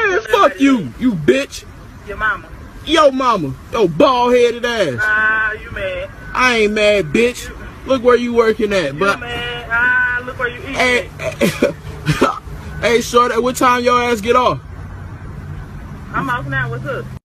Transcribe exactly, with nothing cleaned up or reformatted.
Man, fuck you, you bitch. Your mama. Yo mama, yo bald-headed ass. Ah, uh, you mad. I ain't mad, bitch. You, look where you working at, you but mad. Ah, look where you eating. Hey, hey, hey, shorty, what time your ass get off? I'm off now. What's up?